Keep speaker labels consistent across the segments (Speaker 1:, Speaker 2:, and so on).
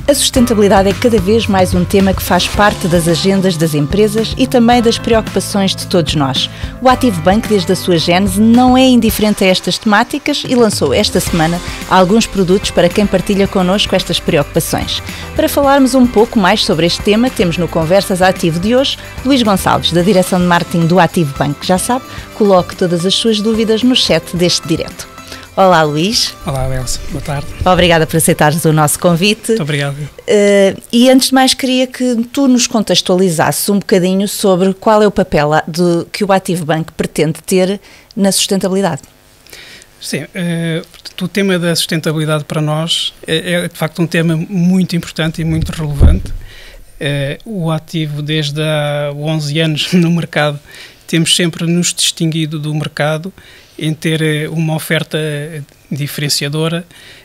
Speaker 1: A sustentabilidade é cada vez mais um tema que faz parte das agendas das empresas e também das preocupações de todos nós. O Active Bank, desde a sua gênese, não é indiferente a estas temáticas e lançou esta semana alguns produtos para quem partilha connosco estas preocupações. Para falarmos um pouco mais sobre este tema, temos no Conversas Ativo de hoje Luís Gonçalves, da Direção de Marketing do Active Bank. Já sabe, coloque todas as suas dúvidas no chat deste direto. Olá, Luís.
Speaker 2: Olá, Elsa. Boa tarde.
Speaker 1: Obrigada por aceitares o nosso convite.
Speaker 2: Muito obrigado.
Speaker 1: E antes de mais, queria que tu nos contextualizasses um bocadinho sobre qual é o papel que o Active Bank pretende ter na sustentabilidade.
Speaker 2: Sim, o tema da sustentabilidade para nós é de facto um tema muito importante e muito relevante. O Active, desde há 11 anos no mercado, temos sempre nos distinguido do mercado em ter uma oferta diferenciadora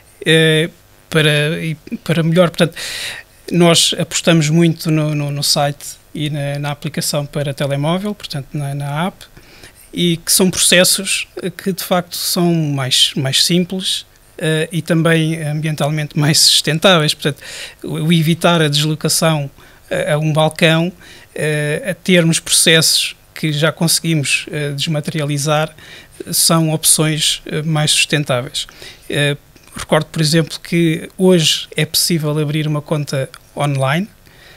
Speaker 2: para melhor. Portanto, nós apostamos muito no site e na aplicação para telemóvel, portanto na app, e que são processos que de facto são mais simples e também ambientalmente mais sustentáveis. Portanto, o evitar a deslocação a um balcão, a termos processos que já conseguimos desmaterializar, são opções mais sustentáveis. Recordo, por exemplo, que hoje é possível abrir uma conta online,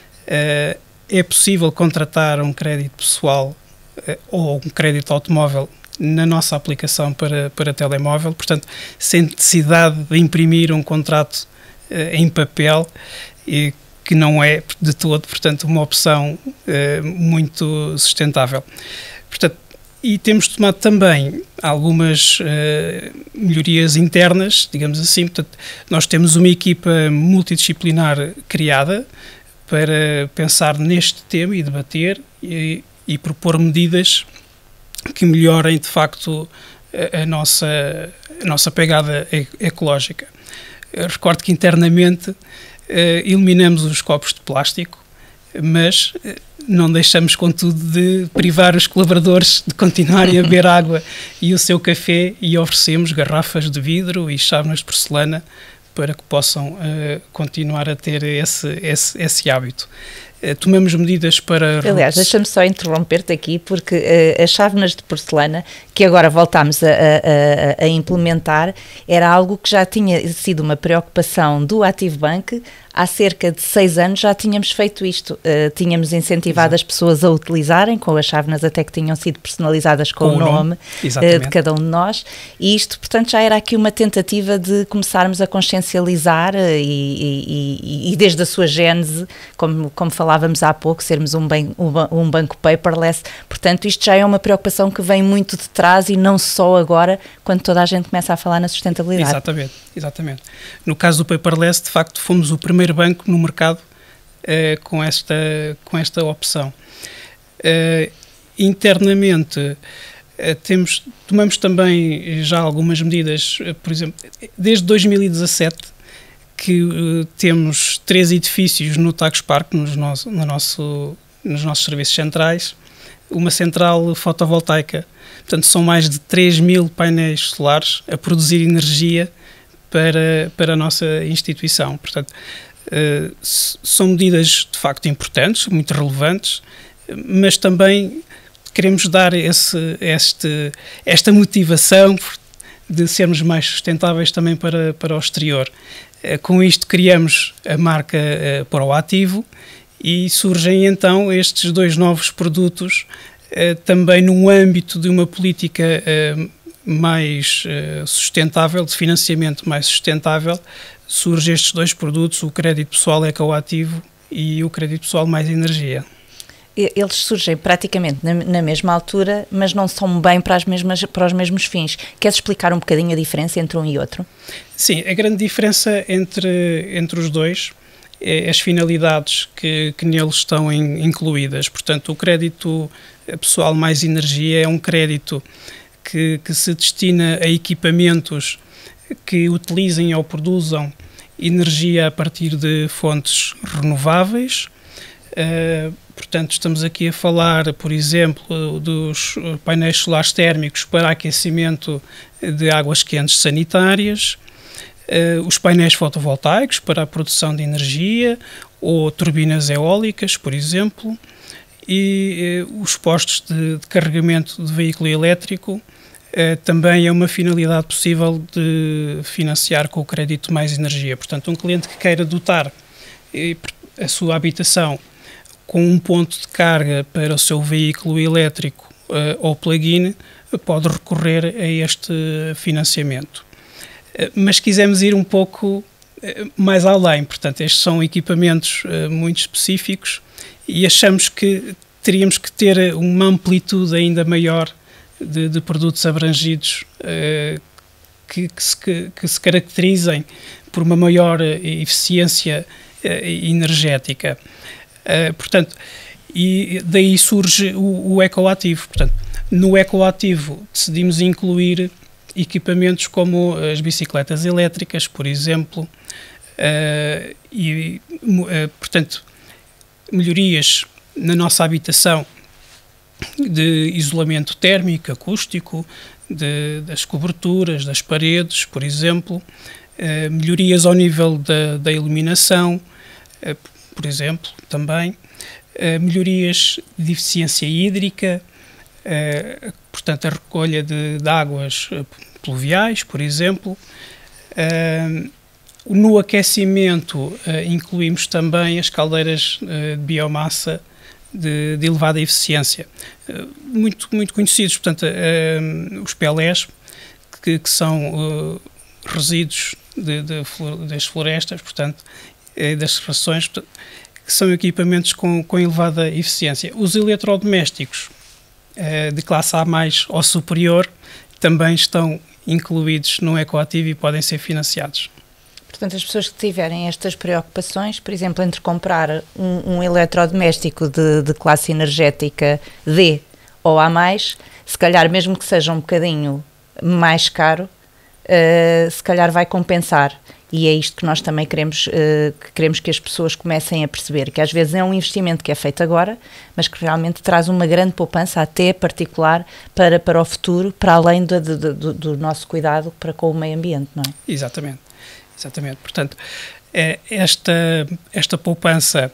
Speaker 2: é possível contratar um crédito pessoal ou um crédito automóvel na nossa aplicação para telemóvel, portanto, sem necessidade de imprimir um contrato em papel, que não é de todo, portanto, uma opção muito sustentável. Portanto, e temos tomado também algumas melhorias internas, digamos assim. Portanto, nós temos uma equipa multidisciplinar criada para pensar neste tema e debater e propor medidas que melhorem, de facto, a nossa pegada ecológica. Eu recordo que internamente eliminamos os copos de plástico, mas não deixamos, contudo, de privar os colaboradores de continuarem a beber água e o seu café, e oferecemos garrafas de vidro e chávenas de porcelana para que possam continuar a ter esse hábito. Tomamos medidas para...
Speaker 1: Aliás, deixa-me só interromper-te aqui, porque as chávenas de porcelana, que agora voltámos a implementar, era algo que já tinha sido uma preocupação do Active Bank. Há cerca de 6 anos já tínhamos feito isto. Tínhamos incentivado as pessoas a utilizarem, com as chávenas até que tinham sido personalizadas com o nome de cada um de nós. E isto, portanto, já era aqui uma tentativa de começarmos a consciencializar e desde a sua gênese, como falávamos há pouco, sermos um banco paperless. Portanto, isto já é uma preocupação que vem muito de trás e não só agora, quando toda a gente começa a falar na sustentabilidade.
Speaker 2: Exatamente. No caso do paperless, de facto, fomos o primeiro banco no mercado com esta opção. Internamente, tomamos também já algumas medidas, por exemplo, desde 2017, que temos 3 edifícios no Tagus Park, nos nossos serviços centrais, uma central fotovoltaica. Portanto, são mais de 3.000 painéis solares a produzir energia para a nossa instituição. Portanto, são medidas de facto importantes, muito relevantes, mas também queremos dar esta motivação de sermos mais sustentáveis também para o exterior. Com isto criamos a marca Proativo e surgem então estes 2 novos produtos também no âmbito de uma política mais sustentável, de financiamento mais sustentável. Surgem estes 2 produtos, o crédito pessoal Ecoativo e o crédito pessoal mais energia.
Speaker 1: Eles surgem praticamente na mesma altura, mas não são bem para os mesmos fins. Queres explicar um bocadinho a diferença entre um e outro?
Speaker 2: Sim, a grande diferença entre os dois é as finalidades que neles estão incluídas. Portanto, o crédito pessoal mais energia é um crédito que se destina a equipamentos que utilizem ou produzam energia a partir de fontes renováveis. Portanto, estamos aqui a falar, por exemplo, dos painéis solares térmicos para aquecimento de águas quentes sanitárias, os painéis fotovoltaicos para a produção de energia ou turbinas eólicas, por exemplo, e os postos de carregamento de veículo elétrico também é uma finalidade possível de financiar com o crédito Mais Energia. Portanto, um cliente que queira dotar a sua habitação com um ponto de carga para o seu veículo elétrico ou plug-in pode recorrer a este financiamento. Mas se quisermos ir um pouco mais além, portanto, estes são equipamentos muito específicos e achamos que teríamos que ter uma amplitude ainda maior de produtos abrangidos que se caracterizem por uma maior eficiência energética. Portanto, e daí surge o ecoativo. Portanto, no ecoativo decidimos incluir equipamentos como as bicicletas elétricas, por exemplo, portanto, melhorias na nossa habitação de isolamento térmico, acústico, das coberturas, das paredes, por exemplo, melhorias ao nível da iluminação, por exemplo, também, melhorias de eficiência hídrica, portanto, a recolha de águas pluviais, por exemplo. No aquecimento, incluímos também as caldeiras de biomassa de elevada eficiência, muito conhecidos, portanto, os pelés, que são resíduos das florestas, portanto, das serrações, que são equipamentos com elevada eficiência. Os eletrodomésticos de classe A+, ou superior, também estão incluídos no ecoativo e podem ser financiados.
Speaker 1: Portanto, as pessoas que tiverem estas preocupações, por exemplo, entre comprar um eletrodoméstico de classe energética D ou A+, se calhar mesmo que seja um bocadinho mais caro, se calhar vai compensar. E é isto que nós também queremos que as pessoas comecem a perceber, que às vezes é um investimento que é feito agora, mas que realmente traz uma grande poupança, até particular, para o futuro, para além do nosso cuidado para com o meio ambiente, não é?
Speaker 2: Exatamente. Portanto, esta poupança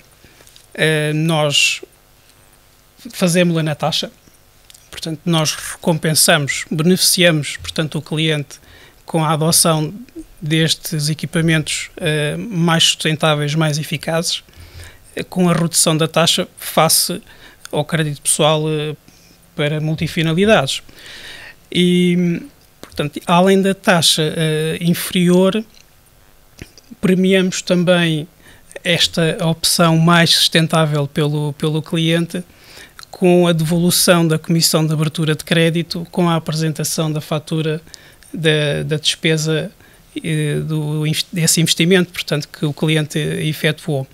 Speaker 2: nós fazemos-la na taxa, portanto, nós recompensamos, beneficiamos, portanto, o cliente com a adoção destes equipamentos mais sustentáveis, mais eficazes, com a redução da taxa face ao crédito pessoal para multifinalidades. E, portanto, além da taxa inferior, premiamos também esta opção mais sustentável pelo cliente, com a devolução da comissão de abertura de crédito, com a apresentação da fatura da despesa desse investimento, portanto, que o cliente efetuou.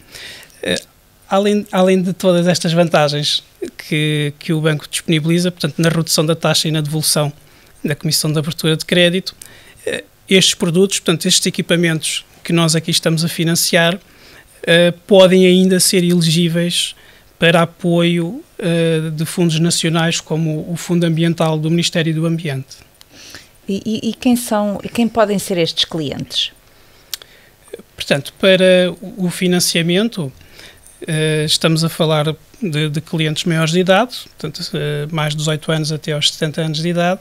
Speaker 2: Além de todas estas vantagens que o banco disponibiliza, portanto, na redução da taxa e na devolução da comissão de abertura de crédito, estes produtos, portanto, estes equipamentos que nós aqui estamos a financiar, podem ainda ser elegíveis para apoio de fundos nacionais, como o Fundo Ambiental do Ministério do Ambiente.
Speaker 1: E quem podem ser estes clientes?
Speaker 2: Portanto, para o financiamento, estamos a falar de clientes maiores de idade, portanto, mais de 18 anos até aos 70 anos de idade,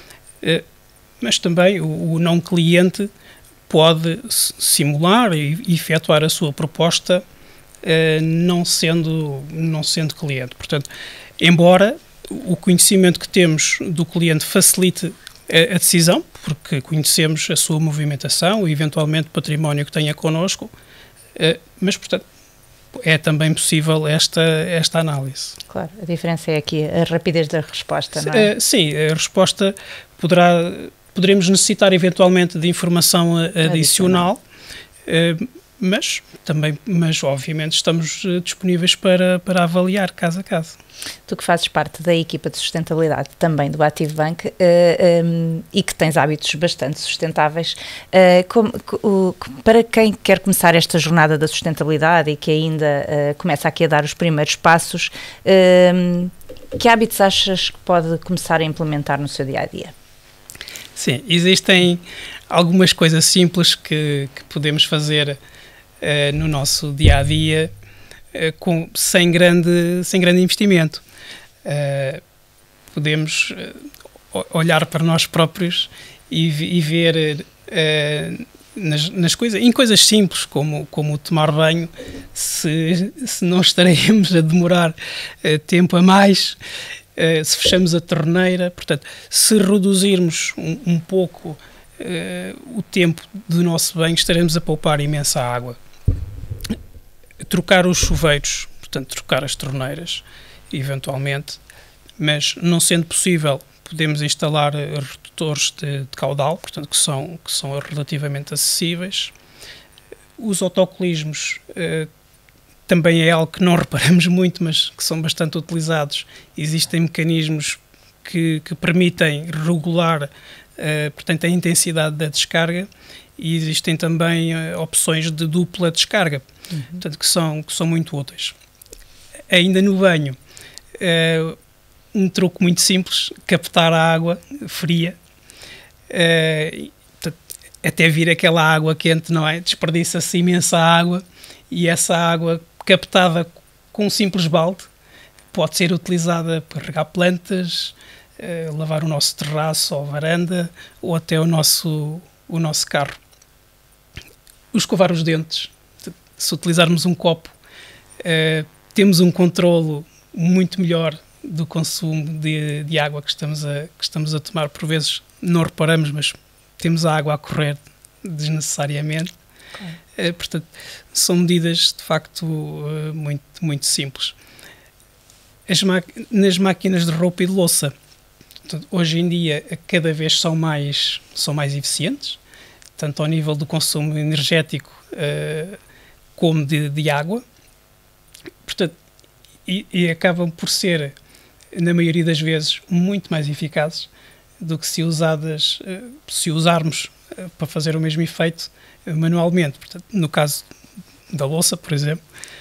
Speaker 2: mas também o não cliente pode simular e efetuar a sua proposta não sendo cliente. Portanto, embora o conhecimento que temos do cliente facilite a decisão, porque conhecemos a sua movimentação e eventualmente o património que tenha connosco, mas, portanto, é também possível esta análise.
Speaker 1: Claro, a diferença é aqui a rapidez da resposta, não é?
Speaker 2: Sim, a resposta poderemos necessitar eventualmente de informação adicional. Mas obviamente estamos disponíveis para avaliar caso a caso.
Speaker 1: Tu que fazes parte da equipa de sustentabilidade também do AtiveBank e que tens hábitos bastante sustentáveis, para quem quer começar esta jornada da sustentabilidade e que ainda começa aqui a dar os primeiros passos, que hábitos achas que pode começar a implementar no seu dia-a-dia?
Speaker 2: Sim, existem algumas coisas simples que podemos fazer no nosso dia-a-dia sem grande investimento. Podemos olhar para nós próprios e ver em coisas simples, como tomar banho, se não estaremos a demorar tempo a mais, se fechamos a torneira. Portanto, se reduzirmos um pouco o tempo do nosso banho, estaremos a poupar imensa água. Trocar os chuveiros, portanto, trocar as torneiras, eventualmente, mas não sendo possível, podemos instalar redutores de caudal, portanto, que são relativamente acessíveis. Os autocolismos também é algo que não reparamos muito, mas que são bastante utilizados. Existem mecanismos que permitem regular, portanto, a intensidade da descarga, e existem também opções de dupla descarga, portanto, que são muito úteis. Ainda no banho, um truque muito simples: captar a água fria, até vir aquela água quente, não é? Desperdiça-se imensa água, e essa água captada com um simples balde pode ser utilizada para regar plantas, lavar o nosso terraço ou varanda, ou até o nosso carro. Escovar os dentes. Se utilizarmos um copo, temos um controlo muito melhor do consumo de água que estamos a tomar. Por vezes não reparamos, mas temos a água a correr desnecessariamente. Portanto, são medidas de facto muito, muito simples. Nas máquinas de roupa e de louça, portanto, hoje em dia cada vez são mais eficientes, tanto ao nível do consumo energético como de água. Portanto, e acabam por ser, na maioria das vezes, muito mais eficazes do que se usarmos para fazer o mesmo efeito manualmente. Portanto, no caso da louça, por exemplo,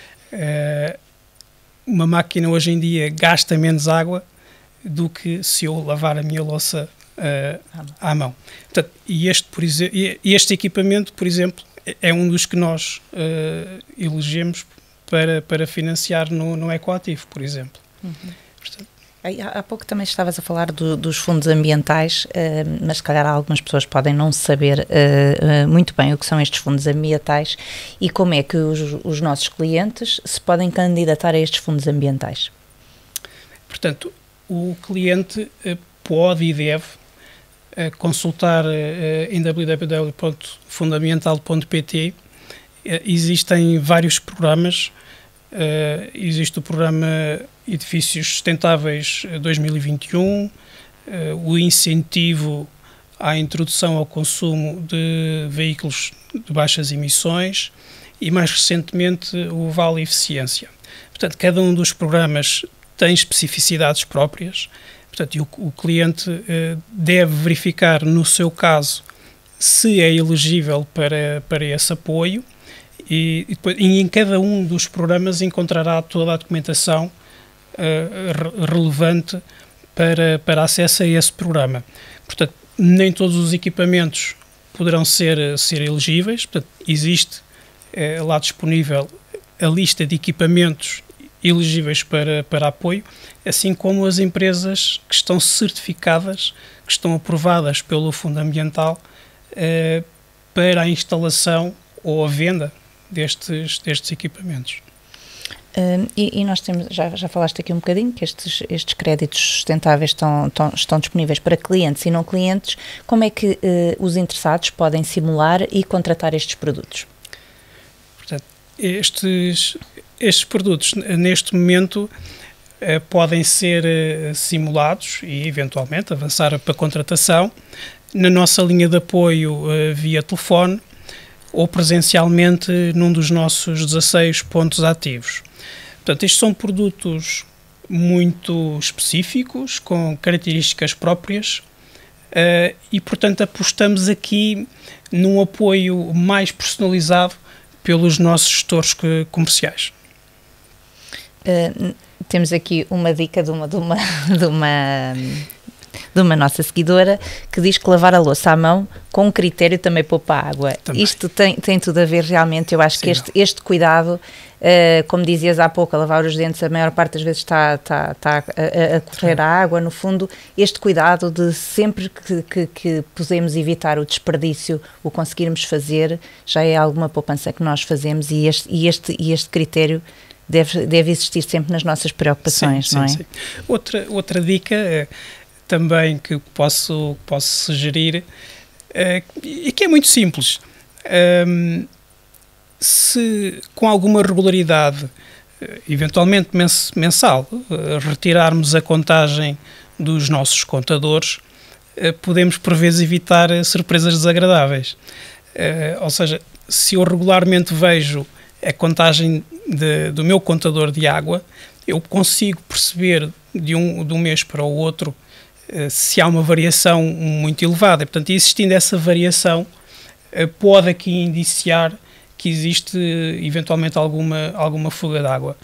Speaker 2: uma máquina hoje em dia gasta menos água do que se eu lavar a minha louça à mão. Portanto, este equipamento, por exemplo, é um dos que nós elegemos para financiar no Ecoativo, por exemplo. Portanto,
Speaker 1: há pouco também estavas a falar dos fundos ambientais, mas se calhar algumas pessoas podem não saber muito bem o que são estes fundos ambientais e como é que os nossos clientes se podem candidatar a estes fundos ambientais.
Speaker 2: Portanto, o cliente pode e deve consultar em www.fundambiental.pt. Existem vários programas. Existe o programa Edifícios Sustentáveis 2021, o incentivo à introdução ao consumo de veículos de baixas emissões e, mais recentemente, o Vale Eficiência. Portanto, cada um dos programas tem especificidades próprias. Portanto, o cliente deve verificar, no seu caso, se é elegível para esse apoio, e em cada um dos programas encontrará toda a documentação relevante para acesso a esse programa. Portanto, nem todos os equipamentos poderão ser elegíveis. Portanto, existe lá disponível a lista de equipamentos elegíveis para apoio, assim como as empresas que estão certificadas, que estão aprovadas pelo Fundo Ambiental para a instalação ou a venda destes equipamentos.
Speaker 1: E nós temos, já falaste aqui um bocadinho, que estes créditos sustentáveis estão disponíveis para clientes e não clientes. Como é que os interessados podem simular e contratar estes produtos?
Speaker 2: Portanto, estes produtos, neste momento, podem ser simulados e, eventualmente, avançar para a contratação na nossa linha de apoio via telefone ou presencialmente num dos nossos 16 pontos ativos. Portanto, estes são produtos muito específicos, com características próprias e, portanto, apostamos aqui num apoio mais personalizado pelos nossos gestores comerciais.
Speaker 1: Temos aqui uma dica de uma de uma nossa seguidora que diz que lavar a louça à mão com critério também poupa água. Também. Isto tem tudo a ver realmente, eu acho que este cuidado, como dizias há pouco, a lavar os dentes a maior parte das vezes está a correr a água, no fundo, este cuidado de sempre que podemos evitar o desperdício, o conseguirmos fazer, já é alguma poupança que nós fazemos e este critério deve existir sempre nas nossas preocupações, não é? Sim.
Speaker 2: Outra dica também que posso sugerir, e que é muito simples, se com alguma regularidade, eventualmente mensal, retirarmos a contagem dos nossos contadores, podemos por vezes evitar surpresas desagradáveis. Ou seja, se eu regularmente vejo a contagem do meu contador de água, eu consigo perceber de um mês para o outro se há uma variação muito elevada. E, portanto, existindo essa variação, pode aqui indiciar que existe eventualmente alguma fuga de água.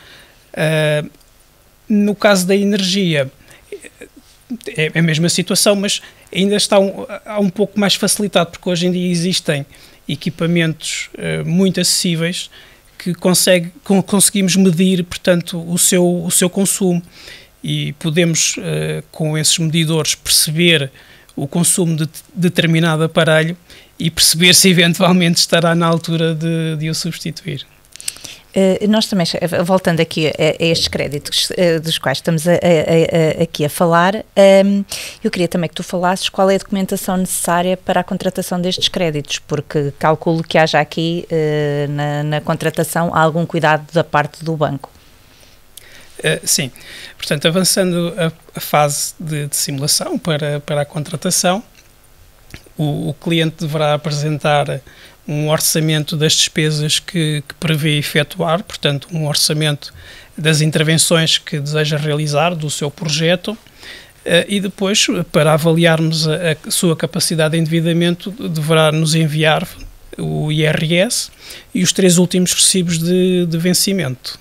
Speaker 2: No caso da energia, é a mesma situação, mas ainda está um pouco mais facilitado, porque hoje em dia existem equipamentos muito acessíveis que conseguimos medir, portanto, o seu consumo, e podemos, com esses medidores, perceber o consumo de determinado aparelho e perceber se eventualmente estará na altura de o substituir.
Speaker 1: Nós também, voltando aqui a estes créditos dos quais estamos aqui a falar, eu queria também que tu falasses qual é a documentação necessária para a contratação destes créditos, porque calculo que haja aqui na contratação algum cuidado da parte do banco.
Speaker 2: Sim, portanto, avançando a fase de simulação para a contratação, o cliente deverá apresentar um orçamento das despesas que prevê efetuar, portanto, um orçamento das intervenções que deseja realizar do seu projeto, e depois, para avaliarmos a sua capacidade de endividamento, deverá nos enviar o IRS e os 3 últimos recibos de vencimento.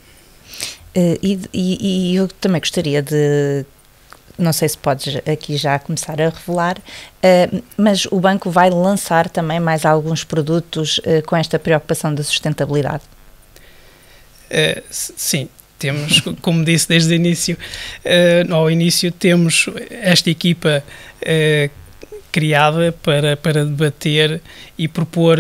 Speaker 1: E eu também gostaria de, não sei se podes aqui já começar a revelar, mas o banco vai lançar também mais alguns produtos com esta preocupação da sustentabilidade?
Speaker 2: Sim, temos, como disse desde o início, ao início temos esta equipa criada para debater e propor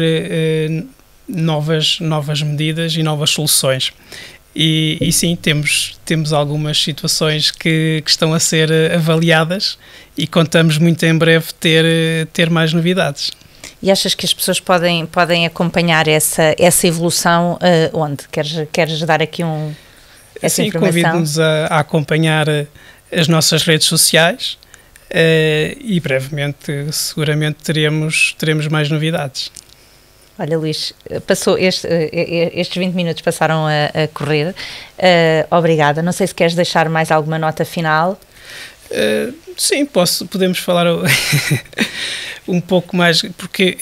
Speaker 2: novas medidas e novas soluções. E sim, temos algumas situações que estão a ser avaliadas e contamos muito em breve ter mais novidades.
Speaker 1: E achas que as pessoas podem acompanhar essa evolução onde? Queres dar aqui essa informação?
Speaker 2: Sim, convido-nos a acompanhar as nossas redes sociais e brevemente, seguramente, teremos mais novidades.
Speaker 1: Olha, Luís, passou estes 20 minutos passaram a correr. Obrigada. Não sei se queres deixar mais alguma nota final.
Speaker 2: Sim, podemos falar um pouco mais, porque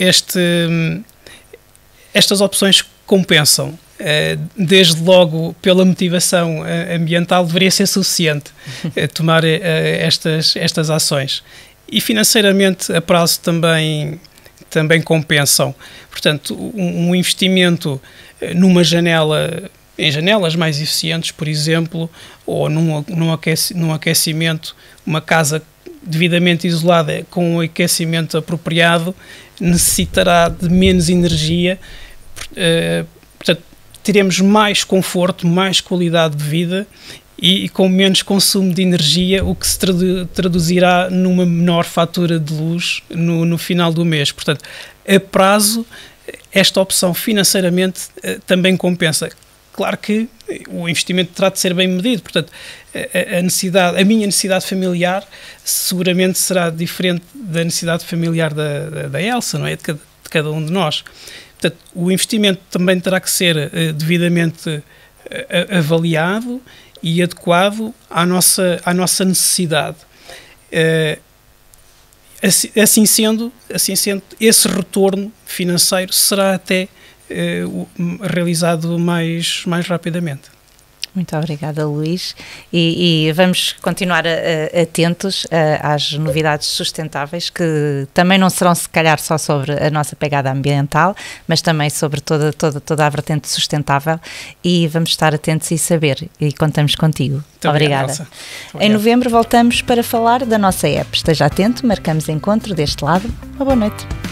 Speaker 2: estas opções compensam. Desde logo, pela motivação ambiental, deveria ser suficiente tomar estas ações. E financeiramente, a prazo também compensam. Portanto, um investimento numa janela, em janelas mais eficientes, por exemplo, ou num aquecimento, uma casa devidamente isolada com um aquecimento apropriado, necessitará de menos energia, portanto, teremos mais conforto, mais qualidade de vida e com menos consumo de energia, o que se traduzirá numa menor fatura de luz no final do mês. Portanto, a prazo, esta opção financeiramente também compensa. Claro que o investimento terá de ser bem medido, portanto, a minha necessidade familiar seguramente será diferente da necessidade familiar da Elsa, não é? De cada um de nós. Portanto, o investimento também terá que ser devidamente avaliado e adequado à nossa necessidade. Assim sendo, esse retorno financeiro será até realizado mais rapidamente.
Speaker 1: Muito obrigada, Luís. E vamos continuar atentos às novidades sustentáveis, que também não serão, se calhar, só sobre a nossa pegada ambiental, mas também sobre toda a vertente sustentável, e vamos estar atentos e saber, e contamos contigo. Muito obrigada. Em novembro voltamos para falar da nossa app. Esteja atento, marcamos encontro deste lado. Uma boa noite.